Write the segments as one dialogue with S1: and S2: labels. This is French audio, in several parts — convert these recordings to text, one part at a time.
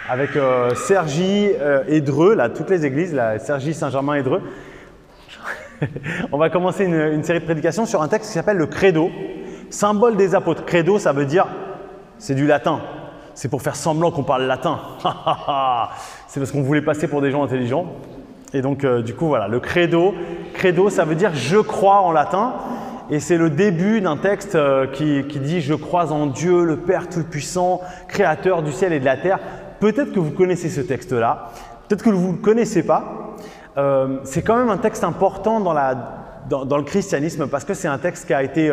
S1: avec Cergy et Dreux, là, toutes les églises, là, Cergy, Saint-Germain et Dreux. On va commencer une série de prédications sur un texte qui s'appelle le Credo, symbole des apôtres. Credo, ça veut dire, c'est du latin. C'est pour faire semblant qu'on parle latin. C'est parce qu'on voulait passer pour des gens intelligents. Et donc, du coup, voilà, le Credo. Credo, ça veut dire « je crois » en latin. Et c'est le début d'un texte qui dit « je crois en Dieu, le Père Tout-Puissant, Créateur du ciel et de la terre ». Peut-être que vous connaissez ce texte-là, peut-être que vous ne le connaissez pas. C'est quand même un texte important dans le christianisme parce que c'est un texte qui a été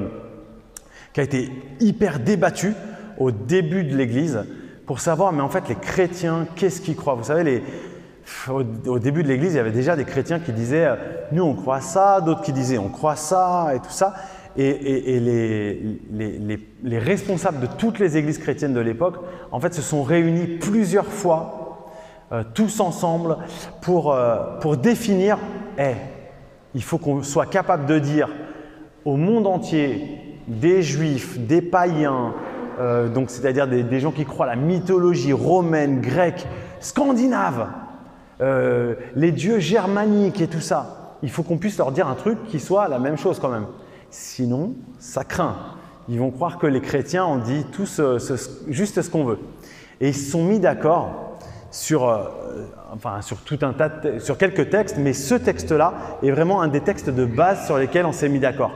S1: hyper débattu au début de l'Église pour savoir, mais en fait, les chrétiens, qu'est-ce qu'ils croient? Vous savez, au début de l'Église, il y avait déjà des chrétiens qui disaient « nous, on croit ça », d'autres qui disaient « on croit ça » et tout ça. Et les responsables de toutes les églises chrétiennes de l'époque, en fait, se sont réunis plusieurs fois, tous ensemble, pour définir il faut qu'on soit capable de dire au monde entier, des juifs, des païens, donc c'est-à-dire des gens qui croient à la mythologie romaine, grecque, scandinave, les dieux germaniques et tout ça, il faut qu'on puisse leur dire un truc qui soit la même chose quand même. Sinon, ça craint. Ils vont croire que les chrétiens ont dit tous juste ce qu'on veut. Et ils se sont mis d'accord sur quelques textes, mais ce texte-là est vraiment un des textes de base sur lesquels on s'est mis d'accord,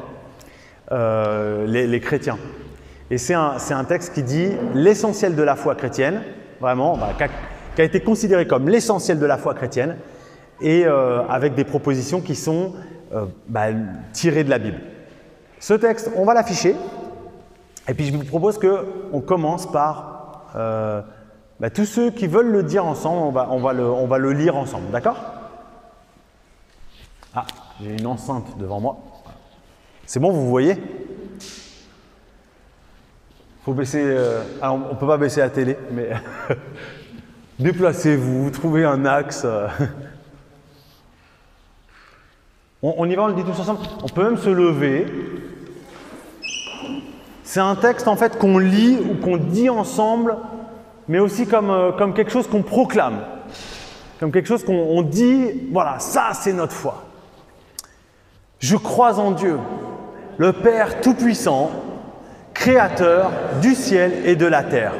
S1: les chrétiens. Et c'est un texte qui dit l'essentiel de la foi chrétienne, vraiment, qui a été considéré comme l'essentiel de la foi chrétienne, et avec des propositions qui sont tirées de la Bible. Ce texte, on va l'afficher, et puis je vous propose qu'on commence par tous ceux qui veulent le dire ensemble, on va le lire ensemble, d'accord? Ah, j'ai une enceinte devant moi. C'est bon, vous voyez? Faut baisser. Alors, on ne peut pas baisser la télé, mais déplacez-vous, trouvez un axe. On y va, on le dit tous ensemble. On peut même se lever. C'est un texte en fait qu'on lit ou qu'on dit ensemble, mais aussi comme quelque chose qu'on proclame, comme quelque chose qu'on dit, voilà, ça c'est notre foi. Je crois en Dieu, le Père Tout-Puissant, Créateur du ciel et de la terre.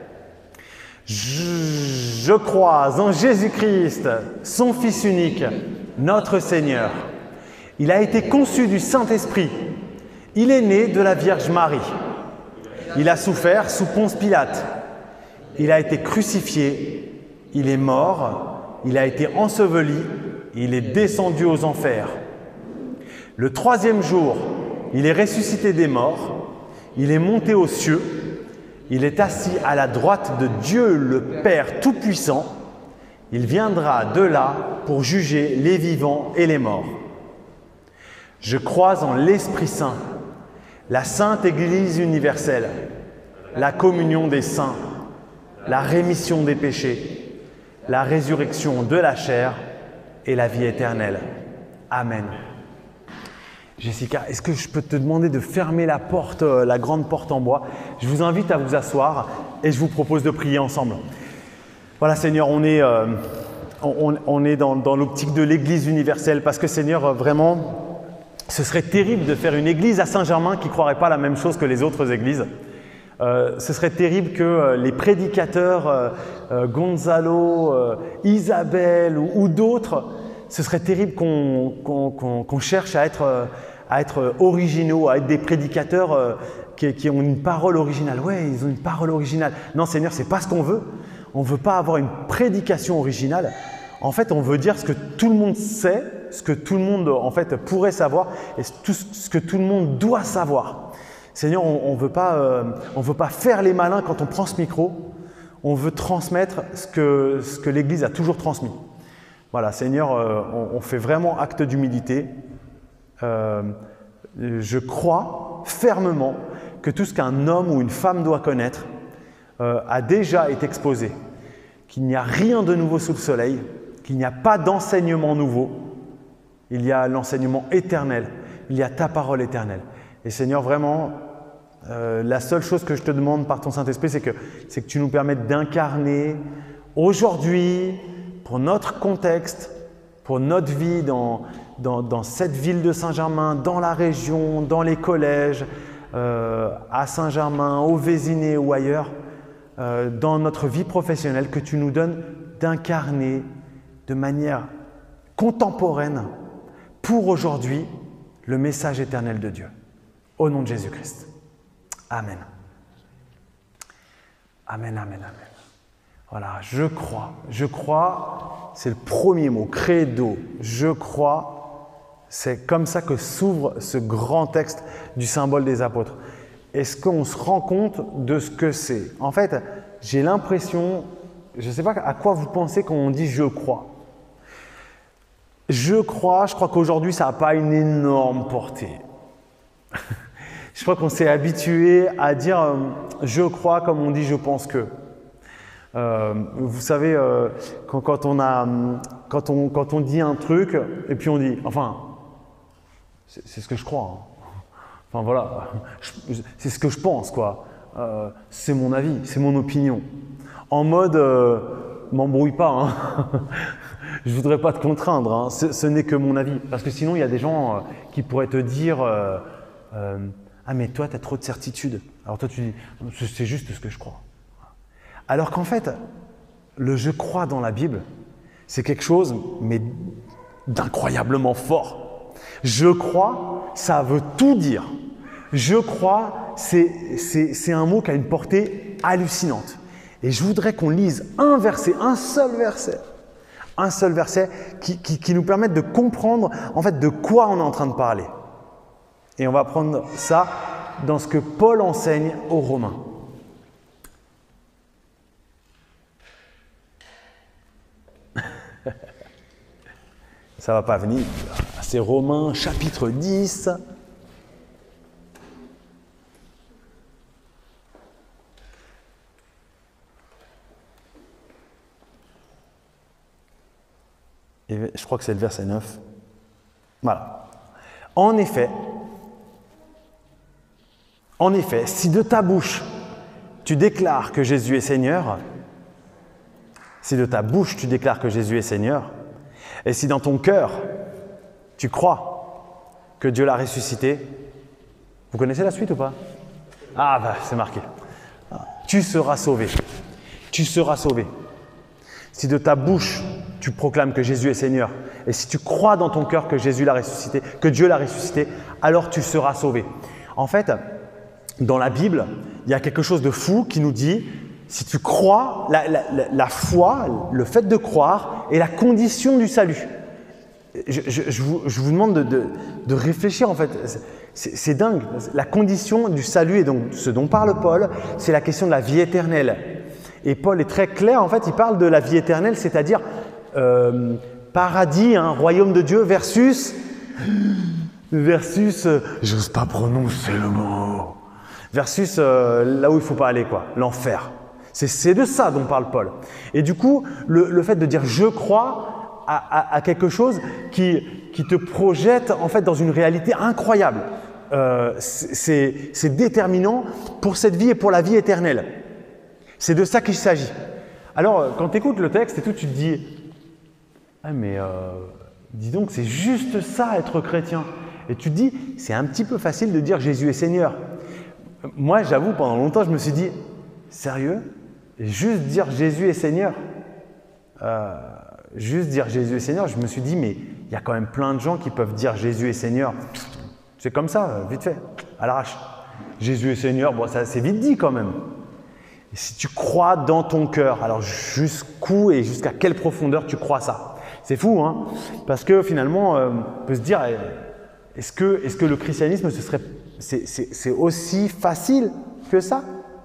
S1: Je crois en Jésus-Christ, son Fils unique, notre Seigneur. Il a été conçu du Saint-Esprit. Il est né de la Vierge Marie. Il a souffert sous Ponce Pilate. Il a été crucifié. Il est mort. Il a été enseveli. Il est descendu aux enfers. Le troisième jour, il est ressuscité des morts. Il est monté aux cieux. Il est assis à la droite de Dieu le Père Tout-Puissant. Il viendra de là pour juger les vivants et les morts. Je crois en l'Esprit Saint, la Sainte Église universelle, la communion des saints, la rémission des péchés, la résurrection de la chair et la vie éternelle. Amen. Jessica, est-ce que je peux te demander de fermer la porte, la grande porte en bois? Je vous invite à vous asseoir et je vous propose de prier ensemble. Voilà Seigneur, on est dans l'optique de l'Église universelle parce que Seigneur, vraiment, ce serait terrible de faire une église à Saint-Germain qui ne croirait pas la même chose que les autres églises. Ce serait terrible que les prédicateurs, Gonzalo, Isabelle ou d'autres, ce serait terrible qu'on cherche à être originaux, à être des prédicateurs qui ont une parole originale. Ouais, ils ont une parole originale. Non Seigneur, ce n'est pas ce qu'on veut. On ne veut pas avoir une prédication originale. En fait, on veut dire ce que tout le monde sait, ce que tout le monde en fait pourrait savoir et tout ce que tout le monde doit savoir. Seigneur, on veut pas faire les malins quand on prend ce micro. On veut transmettre ce que l'Église a toujours transmis. Voilà, Seigneur, on fait vraiment acte d'humilité. Je crois fermement que tout ce qu'un homme ou une femme doit connaître a déjà été exposé, qu'il n'y a rien de nouveau sous le soleil, qu'il n'y a pas d'enseignement nouveau, il y a l'enseignement éternel, il y a ta parole éternelle. Et Seigneur, vraiment, La seule chose que je te demande par ton Saint-Esprit, c'est que tu nous permettes d'incarner aujourd'hui, pour notre contexte, pour notre vie dans cette ville de Saint-Germain, dans la région, dans les collèges, à Saint-Germain, au Vésiné ou ailleurs, dans notre vie professionnelle, que tu nous donnes d'incarner de manière contemporaine pour aujourd'hui le message éternel de Dieu. Au nom de Jésus-Christ. Amen. Amen, amen, amen. Voilà, je crois, c'est le premier mot, credo, je crois, c'est comme ça que s'ouvre ce grand texte du symbole des apôtres. Est-ce qu'on se rend compte de ce que c'est? En fait, j'ai l'impression, je ne sais pas à quoi vous pensez quand on dit « je crois ». Je crois qu'aujourd'hui, ça n'a pas une énorme portée. Je crois qu'on s'est habitué à dire « je crois » comme on dit « je pense que ». Vous savez, quand on dit un truc et puis on dit « enfin, c'est ce que je crois hein. ». Enfin voilà, c'est ce que je pense quoi. C'est mon avis, c'est mon opinion. En mode m'embrouille pas, hein. Je voudrais pas te contraindre, hein. Ce n'est que mon avis. Parce que sinon il y a des gens qui pourraient te dire ah mais toi tu as trop de certitude. Alors toi tu dis c'est juste ce que je crois. Alors qu'en fait, le je crois dans la Bible, c'est quelque chose mais d'incroyablement fort. Je crois, ça veut tout dire. Je crois, c'est un mot qui a une portée hallucinante. Et je voudrais qu'on lise un seul verset qui nous permette de comprendre en fait de quoi on est en train de parler. Et on va prendre ça dans ce que Paul enseigne aux Romains. Ça ne va pas venir. C'est Romains chapitre 10. Et je crois que c'est le verset 9. Voilà. En effet, si de ta bouche tu déclares que Jésus est Seigneur, et si dans ton cœur tu crois que Dieu l'a ressuscité, vous connaissez la suite ou pas? Ah bah c'est marqué. Tu seras sauvé. Tu seras sauvé. Si de ta bouche tu proclames que Jésus est Seigneur, et si tu crois dans ton cœur que Jésus l'a ressuscité, que Dieu l'a ressuscité, alors tu seras sauvé. En fait, dans la Bible, il y a quelque chose de fou qui nous dit, si tu crois, la foi, le fait de croire est la condition du salut. Je vous demande de réfléchir en fait. C'est dingue. La condition du salut, et donc ce dont parle Paul, c'est la question de la vie éternelle. Et Paul est très clair, en fait, il parle de la vie éternelle, c'est-à-dire paradis, royaume de Dieu versus j'ose pas prononcer le mot, versus là où il ne faut pas aller, quoi, l'enfer. C'est de ça dont parle Paul. Et du coup, le fait de dire « je crois » à quelque chose qui te projette en fait dans une réalité incroyable. C'est déterminant pour cette vie et pour la vie éternelle. C'est de ça qu'il s'agit. Alors, quand tu écoutes le texte et tout, tu te dis « ah mais dis donc, c'est juste ça être chrétien ». Et tu te dis « c'est un petit peu facile de dire Jésus est Seigneur ». Moi, j'avoue, pendant longtemps, je me suis dit « sérieux ? Juste dire Jésus est Seigneur ?» Juste dire Jésus est Seigneur, je me suis dit « mais il y a quand même plein de gens qui peuvent dire Jésus est Seigneur ». C'est comme ça, vite fait, à l'arrache. Jésus est Seigneur, bon, ça c'est vite dit quand même. Et si tu crois dans ton cœur, alors jusqu'où et jusqu'à quelle profondeur tu crois ça? C'est fou, hein? Parce que finalement, on peut se dire, est-ce que le christianisme, c'est aussi facile que ça?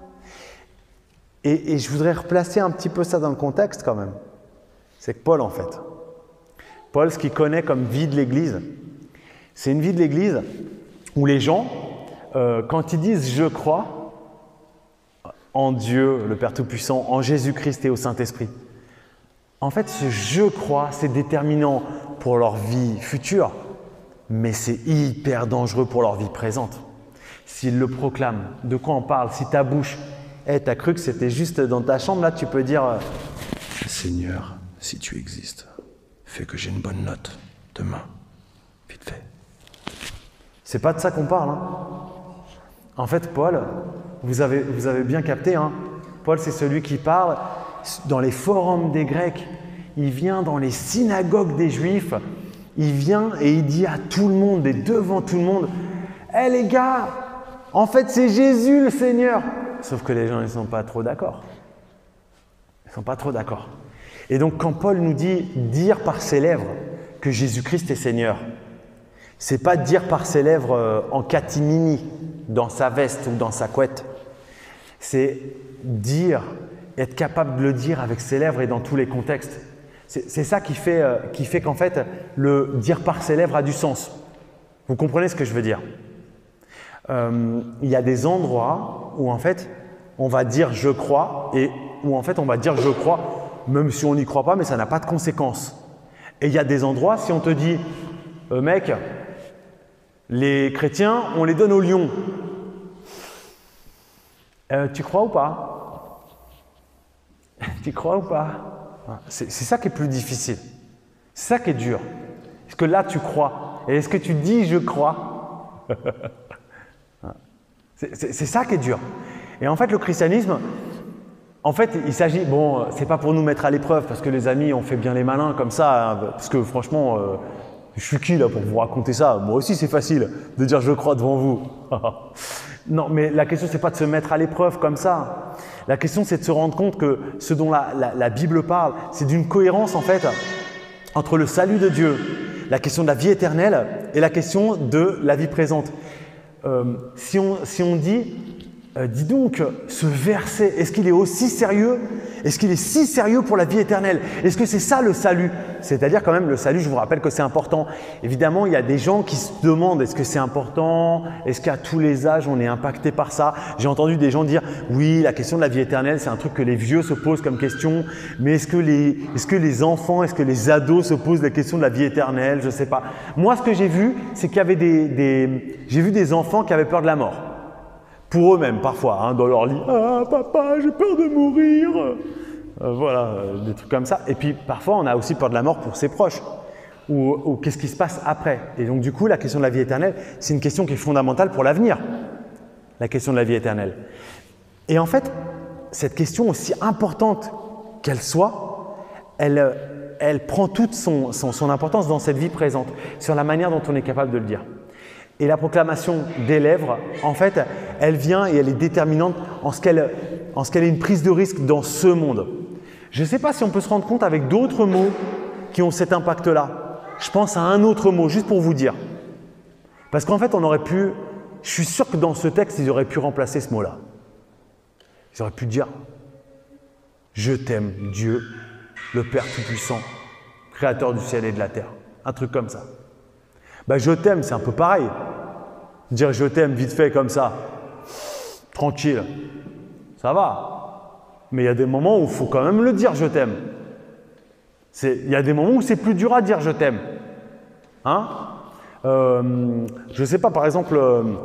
S1: Et je voudrais replacer un petit peu ça dans le contexte quand même. C'est que Paul, en fait, Paul, ce qu'il connaît comme vie de l'Église, c'est une vie de l'Église où les gens, quand ils disent « je crois », en Dieu, le Père Tout-Puissant, en Jésus-Christ et au Saint-Esprit. En fait, ce « je crois », c'est déterminant pour leur vie future, mais c'est hyper dangereux pour leur vie présente. s'il le proclame, de quoi on parle, si ta bouche, t'as cru que c'était juste dans ta chambre, là tu peux dire
S2: Seigneur, si tu existes, fais que j'ai une bonne note demain, vite fait.
S1: C'est pas de ça qu'on parle. Hein. En fait, Paul, vous avez bien capté, hein, Paul c'est celui qui parle dans les forums des Grecs, il vient dans les synagogues des Juifs, il vient et il dit à tout le monde et devant tout le monde « Hé les gars, en fait c'est Jésus le Seigneur !» Sauf que les gens ils ne sont pas trop d'accord. Ils ne sont pas trop d'accord. Et donc quand Paul nous dit dire par ses lèvres que Jésus-Christ est Seigneur, c'est pas dire par ses lèvres en catimini, dans sa veste ou dans sa couette. C'est dire, être capable de le dire avec ses lèvres et dans tous les contextes. C'est ça qui fait qu'en fait, le dire par ses lèvres a du sens. Vous comprenez ce que je veux dire? Il y a des endroits où en fait, on va dire « je crois » et où en fait, on va dire « je crois » même si on n'y croit pas, mais ça n'a pas de conséquences. Et il y a des endroits, si on te dit « mec, les chrétiens, on les donne aux lions. Tu crois ou pas? Tu crois ou pas? C'est ça qui est plus difficile. C'est ça qui est dur. Est-ce que là, tu crois? Et est-ce que tu dis « je crois » C'est ça qui est dur. Et en fait, le christianisme, en fait, il s'agit… Bon, c'est pas pour nous mettre à l'épreuve parce que les amis, on fait bien les malins comme ça. Hein, parce que franchement… je suis qui là pour vous raconter ça? Moi aussi c'est facile de dire je crois devant vous. Non, mais la question c'est pas de se mettre à l'épreuve comme ça. La question c'est de se rendre compte que ce dont la Bible parle, c'est d'une cohérence en fait entre le salut de Dieu, la question de la vie éternelle et la question de la vie présente. Si on dit, dis donc, ce verset, est-ce qu'il est aussi sérieux? Est-ce qu'il est si sérieux pour la vie éternelle? Est-ce que c'est ça le salut? C'est-à-dire quand même le salut, je vous rappelle que c'est important. Évidemment, il y a des gens qui se demandent est-ce que c'est important? Est-ce qu'à tous les âges, on est impacté par ça? J'ai entendu des gens dire oui, la question de la vie éternelle, c'est un truc que les vieux se posent comme question. Mais est-ce que les enfants, est-ce que les ados se posent la question de la vie éternelle? Je ne sais pas. Moi, ce que j'ai vu, c'est qu'il y avait j'ai vu des enfants qui avaient peur de la mort. Pour eux-mêmes, parfois, hein, dans leur lit. « Ah, papa, j'ai peur de mourir !» Voilà, des trucs comme ça. Et puis, parfois, on a aussi peur de la mort pour ses proches. Ou qu'est-ce qui se passe après. Et donc, du coup, la question de la vie éternelle, c'est une question qui est fondamentale pour l'avenir. La question de la vie éternelle. Et en fait, cette question, aussi importante qu'elle soit, elle prend toute son importance dans cette vie présente, sur la manière dont on est capable de le dire. Et la proclamation des lèvres, en fait, elle vient et elle est déterminante en ce qu'elle est une prise de risque dans ce monde. Je ne sais pas si on peut se rendre compte avec d'autres mots qui ont cet impact-là. Je pense à un autre mot, juste pour vous dire. Parce qu'en fait, on aurait pu… Je suis sûr que dans ce texte, ils auraient pu remplacer ce mot-là. Ils auraient pu dire « Je t'aime, Dieu, le Père Tout-Puissant, Créateur du ciel et de la terre. » Un truc comme ça. Ben, je t'aime, c'est un peu pareil. Dire je t'aime vite fait comme ça, tranquille, ça va. Mais il y a des moments où il faut quand même le dire je t'aime. Il y a des moments où c'est plus dur à dire je t'aime. Hein? Je ne sais pas, par exemple,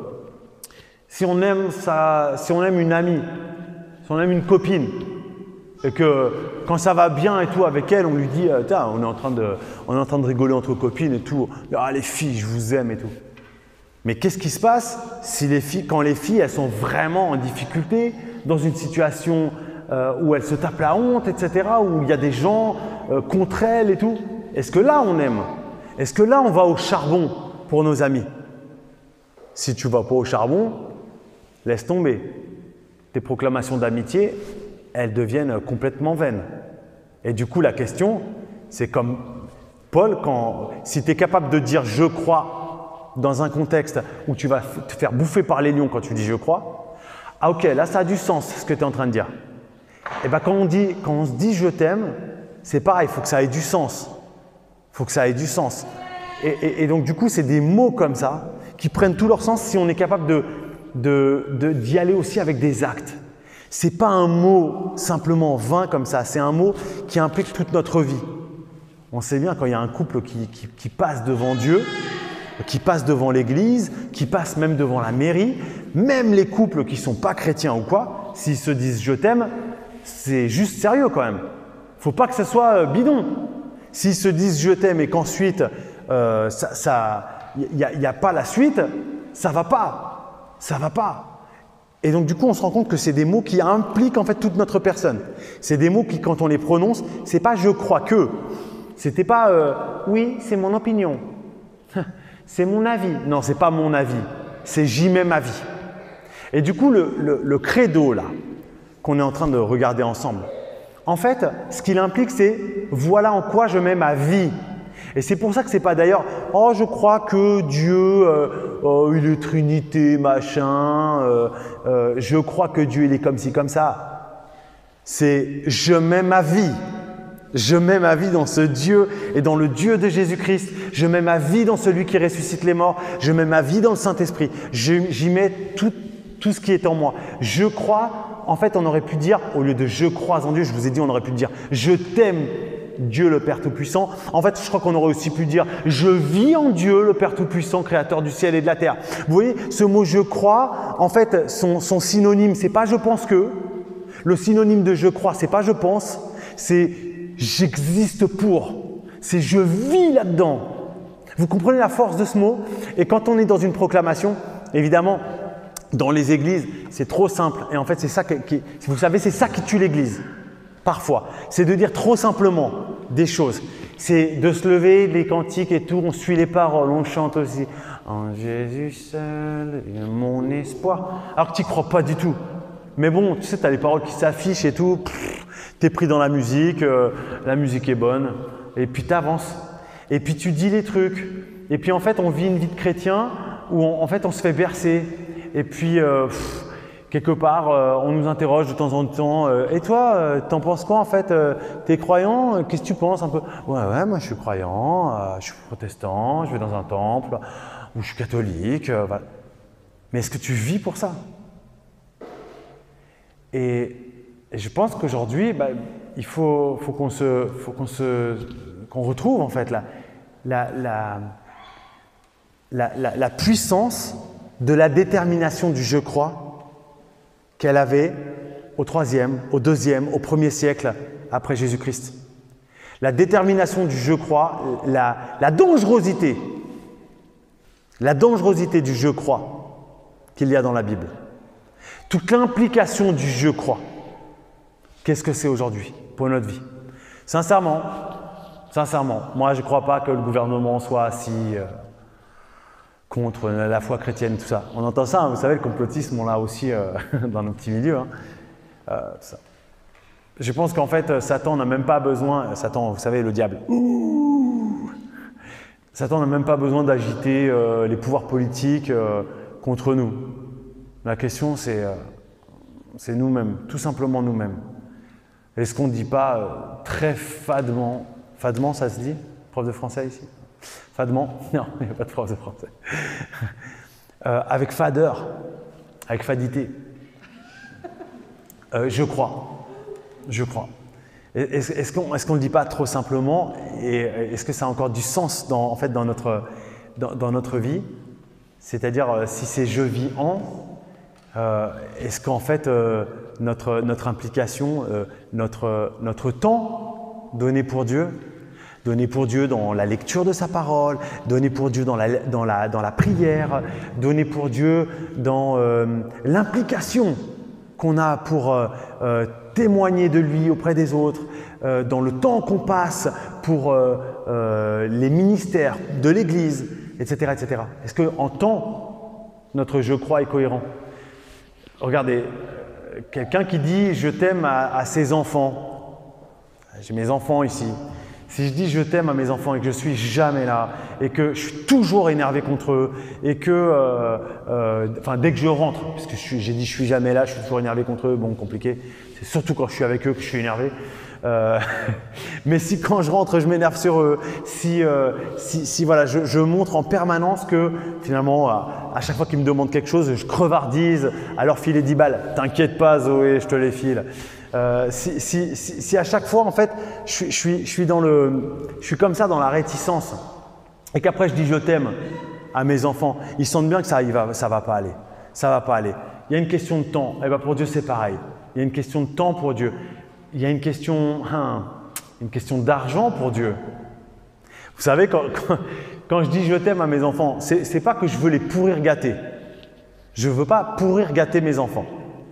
S1: si on aime une amie, si on aime une copine, et que quand ça va bien et tout avec elle, on lui dit « Tiens, on est en train de rigoler entre copines et tout. Ah, les filles, je vous aime et tout. » Mais qu'est-ce qui se passe quand les filles, elles sont vraiment en difficulté, dans une situation où elles se tapent la honte, etc., où il y a des gens contre elles et tout? Est-ce que là, on aime? Est-ce que là, on va au charbon pour nos amis? Si tu ne vas pas au charbon, laisse tomber. Tes proclamations d'amitié, elles deviennent complètement vaines. Et du coup, la question, c'est comme Paul, si tu es capable de dire « je crois » dans un contexte où tu vas te faire bouffer par les lions quand tu dis « je crois », ah ok, là ça a du sens ce que tu es en train de dire. Et bien quand on se dit « je t'aime », c'est pareil, il faut que ça ait du sens. Il faut que ça ait du sens. Et donc du coup, c'est des mots comme ça qui prennent tout leur sens si on est capable d'y aller aussi avec des actes. Ce n'est pas un mot simplement vain comme ça, c'est un mot qui implique toute notre vie. On sait bien quand il y a un couple qui passe devant Dieu, qui passe devant l'église, qui passe même devant la mairie, même les couples qui ne sont pas chrétiens ou quoi, s'ils se disent « je t'aime », c'est juste sérieux quand même. Il ne faut pas que ça soit bidon. S'ils se disent « je t'aime » et qu'ensuite, il n'y a pas la suite, ça ne va pas. Ça ne va pas. Et donc du coup, on se rend compte que c'est des mots qui impliquent en fait toute notre personne. C'est des mots qui, quand on les prononce, c'est pas « je crois que ». C'était pas oui, c'est mon opinion. C'est mon avis. Non, c'est pas mon avis. C'est j'y mets ma vie. Et du coup, le credo là, qu'on est en train de regarder ensemble, en fait, ce qu'il implique, c'est voilà en quoi je mets ma vie. Et c'est pour ça que c'est pas d'ailleurs « oh, je crois que Dieu, il est Trinité, machin, je crois que Dieu, il est comme ci, comme ça ». C'est « je mets ma vie ». Je mets ma vie dans ce Dieu et dans le Dieu de Jésus-Christ. Je mets ma vie dans celui qui ressuscite les morts. Je mets ma vie dans le Saint-Esprit. J'y mets tout ce qui est en moi. Je crois, en fait, on aurait pu dire, au lieu de « je crois en Dieu », je vous ai dit, on aurait pu dire « je t'aime ». Dieu le Père Tout-Puissant. En fait, je crois qu'on aurait aussi pu dire « je vis en Dieu, le Père Tout-Puissant, créateur du ciel et de la terre ». Vous voyez, ce mot « je crois », en fait, son synonyme, c'est pas « je pense que ». Le synonyme de « je crois », c'est pas « je pense », c'est « j'existe pour ». C'est « je vis là-dedans ». Vous comprenez la force de ce mot? Et quand on est dans une proclamation, évidemment, dans les églises, c'est trop simple. Et en fait, c'est ça vous savez, c'est ça qui tue l'église. Parfois, c'est de dire trop simplement des choses. C'est de se lever, les cantiques et tout, on suit les paroles, on chante aussi. En Jésus seul, mon espoir. Alors que tu n'y crois pas du tout. Mais bon, tu sais, tu as les paroles qui s'affichent et tout. Tu es pris dans la musique est bonne. Et puis tu avances. Et puis tu dis les trucs. Et puis en fait, on vit une vie de chrétien où en fait, on se fait bercer. Et puis… quelque part, on nous interroge de temps en temps. Et toi, t'en penses quoi en fait? T'es croyant? Qu'est-ce que tu penses un peu? Ouais, moi je suis croyant, je suis protestant, je vais dans un temple, ou je suis catholique. Voilà. Mais est-ce que tu vis pour ça? Et je pense qu'aujourd'hui, il faut qu'on retrouve en fait la puissance de la détermination du « je crois » qu'elle avait au 3e, au 2e, au 1er siècle après Jésus-Christ. La détermination du « je crois », la dangerosité du « je crois » qu'il y a dans la Bible. Toute l'implication du « je crois ». Qu'est-ce que c'est aujourd'hui pour notre vie? Sincèrement, moi je ne crois pas que le gouvernement soit assis contre la foi chrétienne, tout ça. On entend ça, hein, vous savez, le complotisme, on l'a aussi dans nos petits milieux. Ça. Je pense qu'en fait, Satan n'a même pas besoin, Satan, vous savez, le diable, Satan n'a même pas besoin d'agiter les pouvoirs politiques contre nous. La question, c'est nous-mêmes, tout simplement nous-mêmes. Est-ce qu'on ne dit pas très fadement, ça se dit, prof de français ici? Fadement? Non, il n'y a pas de prof de français. Avec fadeur, avec fadité. Je crois. Est-ce qu'on ne le dit pas trop simplement? Et est-ce que ça a encore du sens dans notre vie? C'est-à-dire, si c'est « je vis en », est-ce qu'en fait, notre implication, notre temps donné pour Dieu dans la lecture de sa parole, donné pour Dieu dans la prière, donné pour Dieu dans l'implication qu'on a pour témoigner de lui auprès des autres, dans le temps qu'on passe pour les ministères de l'Église, etc., etc. Est-ce qu'en temps, notre « je crois » est cohérent? Regardez, quelqu'un qui dit « je t'aime » à ses enfants. J'ai mes enfants ici. Si je dis je t'aime à mes enfants et que je suis jamais là et que je suis toujours énervé contre eux et que, dès que je rentre, parce que j'ai dit je suis jamais là, je suis toujours énervé contre eux, bon, compliqué, c'est surtout quand je suis avec eux que je suis énervé. Mais si quand je rentre, je m'énerve sur eux, si voilà, je montre en permanence que finalement, à chaque fois qu'ils me demandent quelque chose, je crevardise à leur filer 10 balles. T'inquiète pas Zoé, je te les file. Si à chaque fois, en fait, je suis comme ça dans la réticence et qu'après je dis je t'aime à mes enfants, ils sentent bien que ça va pas aller. ça ne va pas aller. Il y a une question de temps, et bien pour Dieu c'est pareil. Il y a une question de temps pour Dieu. Il y a une question d'argent pour Dieu. Vous savez, quand je dis je t'aime à mes enfants, ce n'est pas que je veux les pourrir gâter. Je ne veux pas pourrir gâter mes enfants.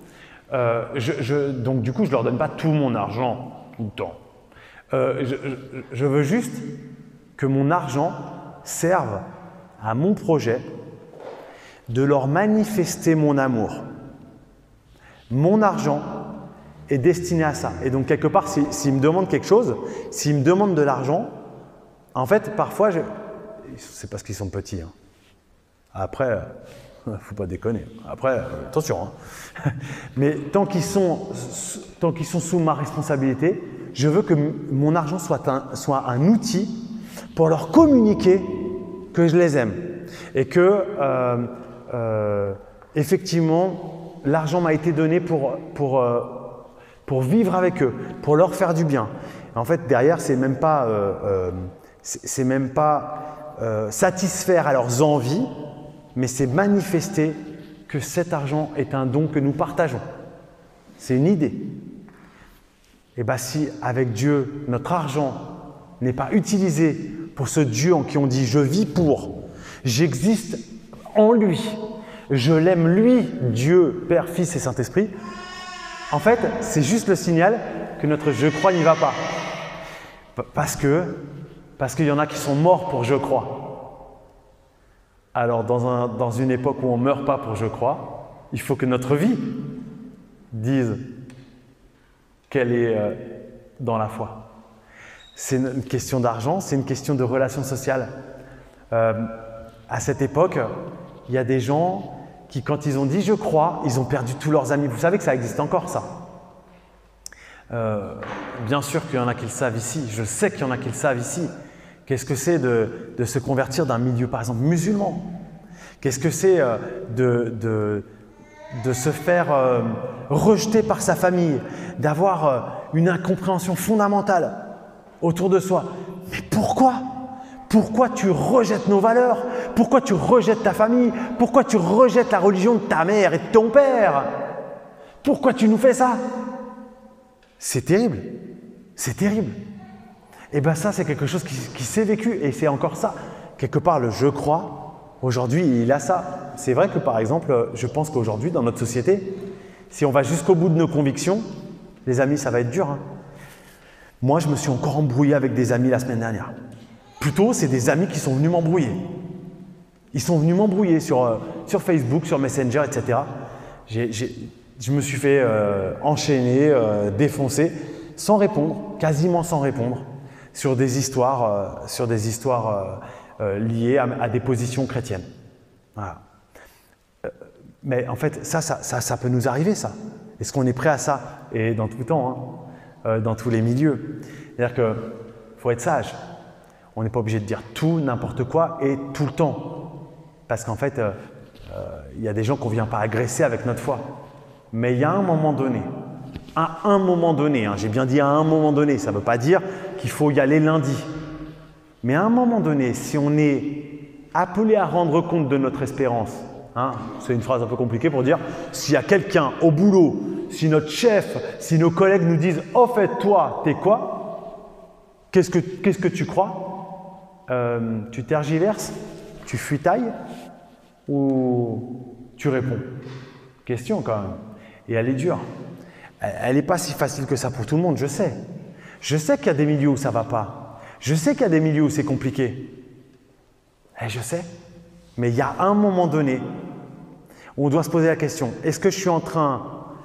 S1: Donc du coup, je ne leur donne pas tout mon argent tout le temps. Je veux juste que mon argent serve à mon projet de leur manifester mon amour. Mon argent est destiné à ça. Et donc quelque part, s'ils me demandent quelque chose, s'ils me demandent de l'argent, en fait, parfois, c'est parce qu'ils sont petits. Hein. Après, il ne faut pas déconner. Après, attention. Hein. Mais tant qu'ils sont sous ma responsabilité, je veux que mon argent soit un outil pour leur communiquer que je les aime. Et que, effectivement, l'argent m'a été donné pour vivre avec eux, pour leur faire du bien. En fait, derrière, c'est même pas satisfaire à leurs envies, mais c'est manifester que cet argent est un don que nous partageons. C'est une idée. Et bien si avec Dieu, notre argent n'est pas utilisé pour ce Dieu en qui on dit « je vis pour », j'existe en lui, je l'aime lui, Dieu, Père, Fils et Saint-Esprit, en fait, c'est juste le signal que notre « je crois » n'y va pas. Parce qu'il y en a qui sont morts pour « je crois ». Alors, dans une époque où on ne meurt pas pour « je crois », il faut que notre vie dise qu'elle est dans la foi. C'est une question d'argent, c'est une question de relations sociales. À cette époque, il y a des gens qui, quand ils ont dit « je crois », ils ont perdu tous leurs amis. Vous savez que ça existe encore, ça. Bien sûr qu'il y en a qui le savent ici. Je sais qu'il y en a qui le savent ici. Qu'est-ce que c'est de se convertir d'un milieu, par exemple, musulman? Qu'est-ce que c'est de se faire rejeter par sa famille, d'avoir une incompréhension fondamentale autour de soi? Mais pourquoi? Pourquoi tu rejettes nos valeurs? Pourquoi tu rejettes ta famille? Pourquoi tu rejettes la religion de ta mère et de ton père? Pourquoi tu nous fais ça? C'est terrible. C'est terrible. Et bien ça, c'est quelque chose qui s'est vécu et c'est encore ça. Quelque part, le « je crois », aujourd'hui, il a ça. C'est vrai que par exemple, je pense qu'aujourd'hui, dans notre société, si on va jusqu'au bout de nos convictions, les amis, ça va être dur. Hein. Moi, je me suis encore embrouillé avec des amis la semaine dernière. Plutôt, c'est des amis qui sont venus m'embrouiller. Ils sont venus m'embrouiller sur Facebook, sur Messenger, etc. Je me suis fait enchaîner, défoncer, sans répondre, quasiment sans répondre, sur des histoires liées à des positions chrétiennes. Voilà. Mais en fait, ça peut nous arriver, ça. Est-ce qu'on est prêt à ça? Et dans tout le temps, hein, dans tous les milieux. C'est-à-dire qu'il faut être sage. On n'est pas obligé de dire tout, n'importe quoi et tout le temps. Parce qu'en fait, il y a des gens qu'on ne vient pas agresser avec notre foi. Mais il y a un moment donné, à un moment donné, hein, j'ai bien dit à un moment donné, ça ne veut pas dire qu'il faut y aller lundi. Mais à un moment donné, si on est appelé à rendre compte de notre espérance, hein, c'est une phrase un peu compliquée pour dire, s'il y a quelqu'un au boulot, si notre chef, si nos collègues nous disent « Au fait, toi, t'es quoi? Qu'est-ce que tu crois? Tu tergiverses? Tu fuitailles? Ou tu réponds ?» Question quand même. Et elle est dure. Elle n'est pas si facile que ça pour tout le monde, je sais. Je sais qu'il y a des milieux où ça ne va pas. Je sais qu'il y a des milieux où c'est compliqué. Et je sais. Mais il y a un moment donné où on doit se poser la question, est-ce que je suis en train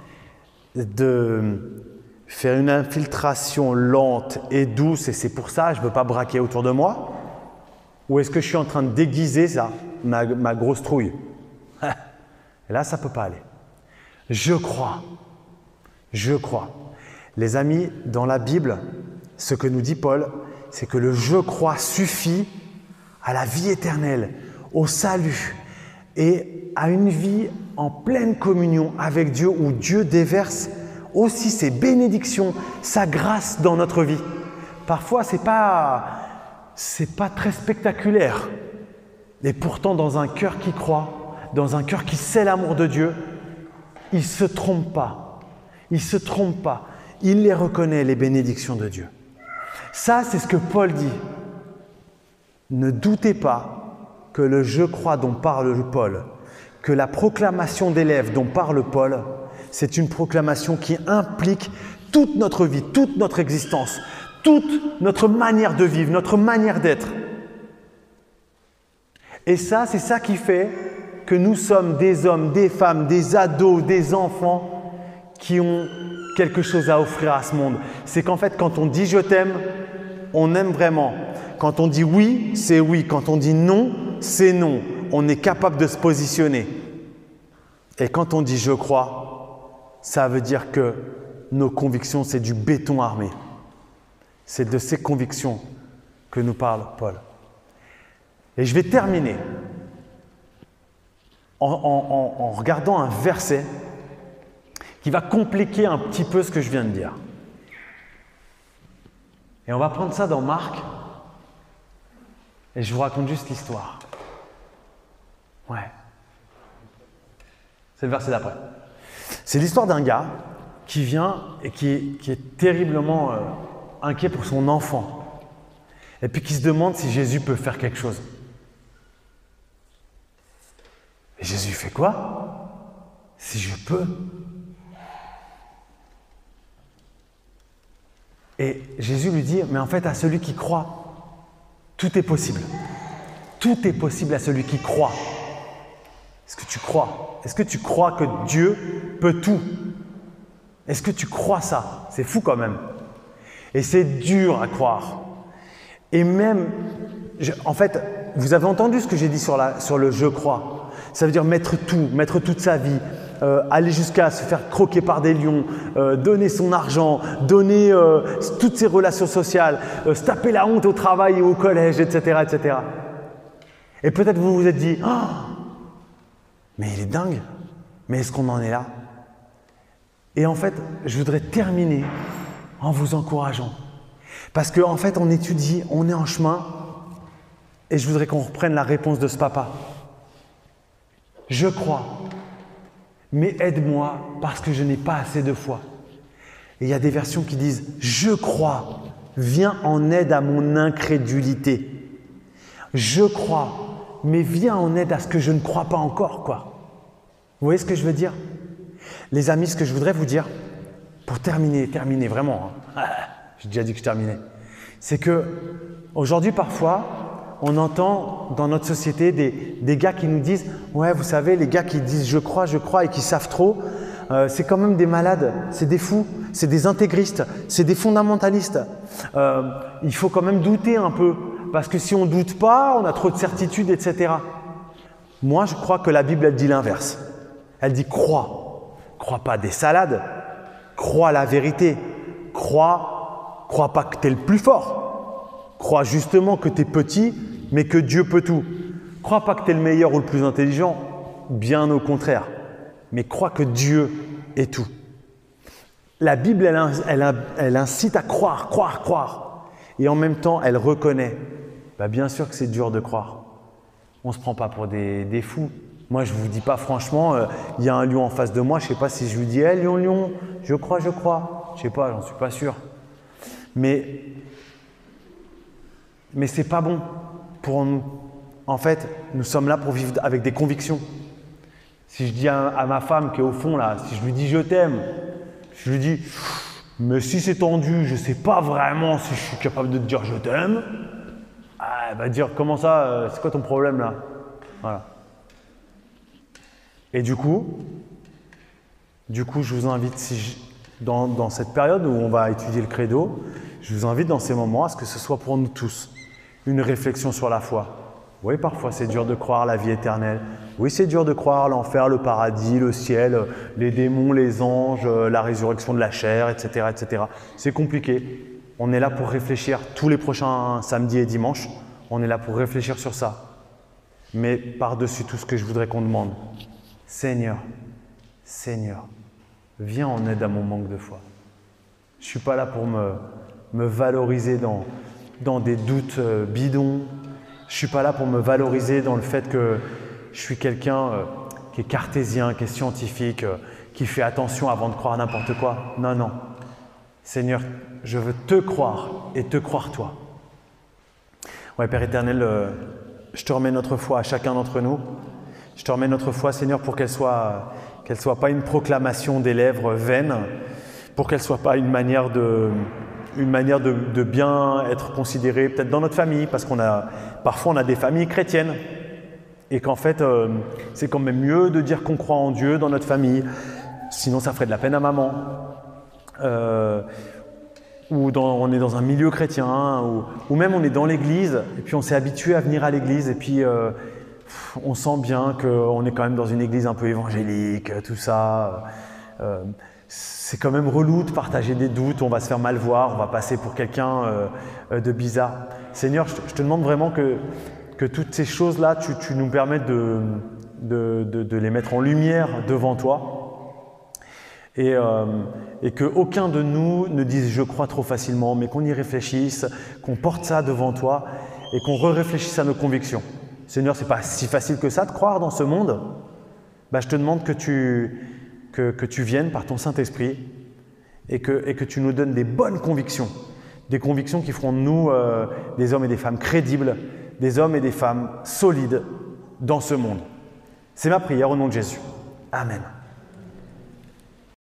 S1: de faire une infiltration lente et douce et c'est pour ça que je ne veux pas braquer autour de moi? Ou est-ce que je suis en train de déguiser ça, ma grosse trouille? Et là, ça ne peut pas aller. Je crois. Je crois. Les amis, dans la Bible, ce que nous dit Paul, c'est que le « je crois » suffit à la vie éternelle, au salut et à une vie en pleine communion avec Dieu où Dieu déverse aussi ses bénédictions, sa grâce dans notre vie. Parfois, c'est pas très spectaculaire. Et pourtant, dans un cœur qui croit, dans un cœur qui sait l'amour de Dieu, il ne se trompe pas. Il ne se trompe pas. Il les reconnaît, les bénédictions de Dieu. Ça, c'est ce que Paul dit. Ne doutez pas que le « je crois » dont parle Paul, que la proclamation des lèvres dont parle Paul, c'est une proclamation qui implique toute notre vie, toute notre existence, toute notre manière de vivre, notre manière d'être. Et ça, c'est ça qui fait que nous sommes des hommes, des femmes, des ados, des enfants qui ont quelque chose à offrir à ce monde. C'est qu'en fait, quand on dit « je t'aime », on aime vraiment. Quand on dit « oui », c'est oui. Quand on dit « non », c'est non. On est capable de se positionner. Et quand on dit « je crois », ça veut dire que nos convictions, c'est du béton armé. C'est de ces convictions que nous parle Paul. Et je vais terminer en regardant un verset qui va compliquer un petit peu ce que je viens de dire. Et on va prendre ça dans Marc. Et je vous raconte juste l'histoire. Ouais. C'est le verset d'après. C'est l'histoire d'un gars qui vient et qui est terriblement inquiet pour son enfant. Et puis qui se demande si Jésus peut faire quelque chose. Et Jésus fait quoi? Si je peux. Et Jésus lui dit, mais en fait, à celui qui croit, tout est possible. Tout est possible à celui qui croit. Est-ce que tu crois? Est-ce que tu crois que Dieu peut tout? Est-ce que tu crois ça? C'est fou quand même. Et c'est dur à croire. Et même, en fait, vous avez entendu ce que j'ai dit sur le « je crois ». Ça veut dire mettre tout, mettre toute sa vie, aller jusqu'à se faire croquer par des lions, donner son argent, donner toutes ses relations sociales, se taper la honte au travail et au collège, etc. etc. Et peut-être vous vous êtes dit « oh, mais il est dingue, mais est-ce qu'on en est là ?» Et en fait, je voudrais terminer en vous encourageant. Parce qu'en fait, on étudie, on est en chemin et je voudrais qu'on reprenne la réponse de ce papa. Je crois, mais aide-moi parce que je n'ai pas assez de foi. Et il y a des versions qui disent « Je crois, viens en aide à mon incrédulité. Je crois, mais viens en aide à ce que je ne crois pas encore. » quoi. Vous voyez ce que je veux dire? Les amis, ce que je voudrais vous dire, pour terminer vraiment, hein, j'ai déjà dit que je terminais, c'est que aujourd'hui parfois, on entend dans notre société des gars qui nous disent « Ouais, vous savez, les gars qui disent « je crois » et qui savent trop, c'est quand même des malades, c'est des fous, c'est des intégristes, c'est des fondamentalistes. Il faut quand même douter un peu, parce que si on ne doute pas, on a trop de certitudes, etc. » Moi, je crois que la Bible, elle dit l'inverse. Elle dit « crois ». Crois pas des salades, crois la vérité, crois pas que tu es le plus fort, crois justement que tu es petit, mais que Dieu peut tout. Crois pas que tu es le meilleur ou le plus intelligent, bien au contraire, mais crois que Dieu est tout. La Bible, elle incite à croire, et en même temps, elle reconnaît, bien sûr que c'est dur de croire. On ne se prend pas pour des fous. Moi, je ne vous dis pas franchement, il y a un lion en face de moi, je ne sais pas si je lui dis hey, « lion, lion, je crois ». Je ne sais pas, j'en suis pas sûr. Mais ce n'est pas bon pour nous. En fait, nous sommes là pour vivre avec des convictions. Si je dis à ma femme qui est au fond là, si je lui dis « je t'aime », je lui dis « mais si c'est tendu, je ne sais pas vraiment si je suis capable de te dire « je t'aime », elle va dire « comment ça, c'est quoi ton problème là ?» Voilà. Et du coup, je vous invite, dans cette période où on va étudier le credo, je vous invite dans ces moments à ce que ce soit pour nous tous une réflexion sur la foi. Oui, parfois c'est dur de croire la vie éternelle. Oui, c'est dur de croire l'enfer, le paradis, le ciel, les démons, les anges, la résurrection de la chair, etc. etc. C'est compliqué. On est là pour réfléchir tous les prochains samedis et dimanches. On est là pour réfléchir sur ça. Mais par-dessus tout ce que je voudrais qu'on demande, Seigneur, viens en aide à mon manque de foi. Je ne suis pas là pour me valoriser dans des doutes bidons. Je ne suis pas là pour me valoriser dans le fait que je suis quelqu'un qui est cartésien, qui est scientifique, qui fait attention avant de croire n'importe quoi. Non, non. Seigneur, je veux te croire et te croire toi. Ouais, Père éternel, je te remets notre foi à chacun d'entre nous. Je te remets notre foi, Seigneur, pour qu'elle soit pas une proclamation des lèvres vaines, pour qu'elle soit pas une manière de bien être considéré, peut-être dans notre famille, parce parfois on a des familles chrétiennes, et qu'en fait, c'est quand même mieux de dire qu'on croit en Dieu dans notre famille, sinon ça ferait de la peine à maman. On est dans un milieu chrétien, ou même on est dans l'église, et puis on s'est habitué à venir à l'église, et puis on sent bien qu'on est quand même dans une église un peu évangélique, tout ça. C'est quand même relou de partager des doutes, on va se faire mal voir, on va passer pour quelqu'un de bizarre. Seigneur, je te demande vraiment que toutes ces choses-là, tu nous permettes de les mettre en lumière devant toi. Et qu'aucun de nous ne dise « je crois trop facilement », mais qu'on y réfléchisse, qu'on porte ça devant toi et qu'on réfléchisse à nos convictions. Seigneur, c'est pas si facile que ça de croire dans ce monde. Je te demande que tu viennes par ton Saint-Esprit et que tu nous donnes des bonnes convictions, des convictions qui feront de nous des hommes et des femmes crédibles, des hommes et des femmes solides dans ce monde. C'est ma prière au nom de Jésus. Amen.